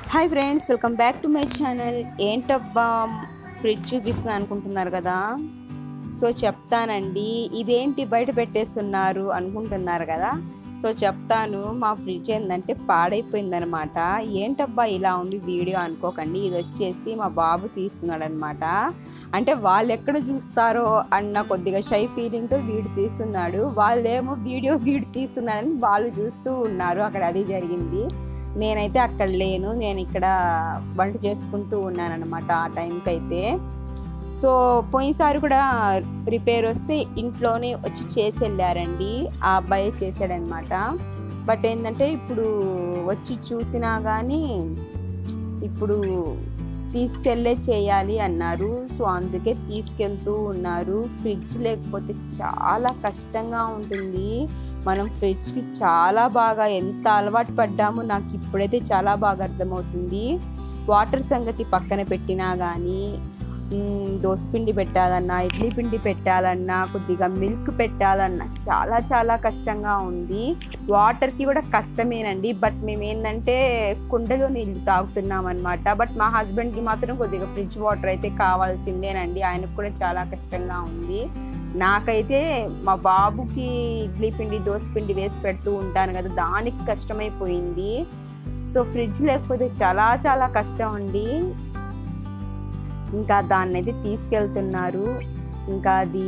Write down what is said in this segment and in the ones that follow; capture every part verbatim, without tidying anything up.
Hi friends, welcome back to my channel. ఏంటబ్బా fridge చూపిస్తున్నా అనుకుంటున్నారు కదా. సో చెప్తానండి, ఇదేంటి బయట పెట్టేస్తున్నారు అనుకుంటున్నారు కదా. సో చెప్తాను, మా ఫ్రిడ్జ్ ఏంటంటే పాడైపోయిందనమాట. ఏంటబ్బా ఇలా ఉంది వీడియో అనుకోకండి, ఇది వచ్చేసి మా బాబు తీస్తున్నాడు అనమాట. అంటే వాళ్ళు ఎక్కడ చూస్తారో అన్న కొద్దిగా షై ఫీలింగ్తో వీడు తీస్తున్నాడు, వాళ్ళేమో వీడియో వీడు తీస్తున్నాడని వాళ్ళు చూస్తూ ఉన్నారు. అక్కడ అది జరిగింది. నేనైతే అక్కడ లేను, నేను ఇక్కడ వంట చేసుకుంటూ ఉన్నాను అనమాట ఆ టైంకి అయితే. సో పోయినసారి కూడా రిపేర్ వస్తే ఇంట్లోనే వచ్చి చేసి వెళ్ళారండి, ఆ అబ్బాయి చేశాడనమాట. బట్ ఏంటంటే ఇప్పుడు వచ్చి చూసినా కానీ ఇప్పుడు తీసుకెళ్ళే చేయాలి అన్నారు. సో అందుకే తీసుకెళ్తూ ఉన్నారు. ఫ్రిడ్జ్ లేకపోతే చాలా కష్టంగా ఉంటుంది. మనం ఫ్రిడ్జ్కి చాలా బాగా ఎంత అలవాటు పడ్డామో నాకు ఇప్పుడైతే చాలా బాగా అర్థమవుతుంది. వాటర్ సంగతి పక్కన పెట్టినా కానీ దోసపిండి పెట్టాలన్నా, ఇడ్లీ పిండి పెట్టాలన్నా, కొద్దిగా మిల్క్ పెట్టాలన్నా చాలా చాలా కష్టంగా ఉంది. వాటర్కి కూడా కష్టమేనండి. బట్ మేము ఏంటంటే కుండలో నీళ్ళు తాగుతున్నాం అనమాట. బట్ మా హస్బెండ్కి మాత్రం కొద్దిగా ఫ్రిడ్జ్ వాటర్ అయితే కావాల్సిందేనండి, ఆయనకు కూడా చాలా కష్టంగా ఉంది. నాకైతే మా బాబుకి ఇడ్లీ పిండి దోసపిండి వేసి పెడుతూ ఉంటాను కదా, దానికి కష్టమైపోయింది. సో ఫ్రిడ్జ్ లేకపోతే చాలా చాలా కష్టం అండి. ఇంకా దాన్ని అయితే తీసుకెళ్తున్నారు. ఇంకా అది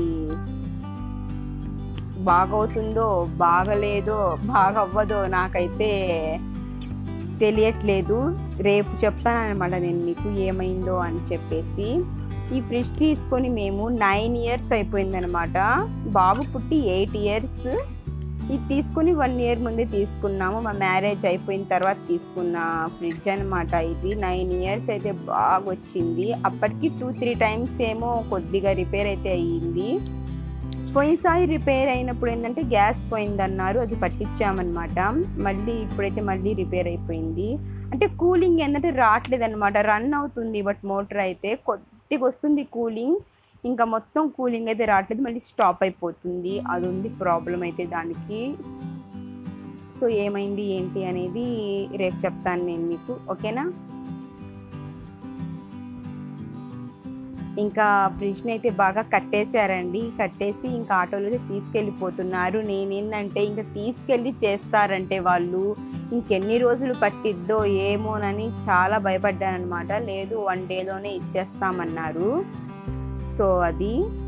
బాగవుతుందో బాగలేదో బాగా అవ్వదో నాకైతే తెలియట్లేదు. రేపు చెప్తాను అనమాట నేను మీకు ఏమైందో అని చెప్పేసి. ఈ ఫ్రిడ్జ్ తీసుకొని మేము నైన్ ఇయర్స్ అయిపోయిందనమాట. బాబు పుట్టి ఎయిట్ ఇయర్స్. ఇది తీసుకుని వన్ ఇయర్ ముందే తీసుకున్నాము, మా మ్యారేజ్ అయిపోయిన తర్వాత తీసుకున్న ఫ్రిడ్జ్ అనమాట. ఇది నైన్ ఇయర్స్ అయితే బాగా వచ్చింది. అప్పటికి టూ త్రీ టైమ్స్ ఏమో కొద్దిగా రిపేర్ అయితే అయ్యింది. పోయినసారి రిపేర్ అయినప్పుడు ఏంటంటే గ్యాస్ పోయిందన్నారు, అది పట్టించామన్నమాట. మళ్ళీ ఇప్పుడైతే మళ్ళీ రిపేర్ అయిపోయింది. అంటే కూలింగ్ ఏంటంటే రావట్లేదు అనమాట, రన్ అవుతుంది బట్ మోటార్ అయితే కొద్దిగా వస్తుంది కూలింగ్, ఇంకా మొత్తం కూలింగ్ అయితే రావట్లేదు, మళ్ళీ స్టాప్ అయిపోతుంది. అది ఉంది ప్రాబ్లం అయితే దానికి. సో ఏమైంది ఏంటి అనేది రేపు చెప్తాను నేను మీకు, ఓకేనా. ఇంకా ఫ్రిడ్జ్ని అయితే బాగా కట్టేశారండి, కట్టేసి ఇంకా ఆటోలో అయితే తీసుకెళ్ళిపోతున్నారు. నేనేందంటే ఇంకా తీసుకెళ్ళి చేస్తారంటే వాళ్ళు ఇంకెన్ని రోజులు పట్టిద్దో ఏమోనని చాలా భయపడ్డాను అనమాట. లేదు వన్ డేలోనే ఇచ్చేస్తామన్నారు. సో అది